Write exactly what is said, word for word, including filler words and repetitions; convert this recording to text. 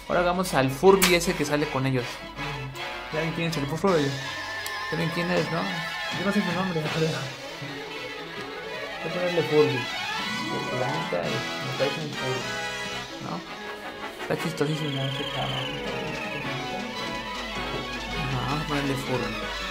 Ahora hagamos al Furby ese que sale con ellos. ¿Saben quién es el Furby? ¿Saben quién es, no? Yo no sé su nombre, creo. Voy a ponerle Furby. Porque la neta es, me parece un Furby, ¿no? Está chistosísimo este cabrón. Ajá, vamos a ponerle Furby.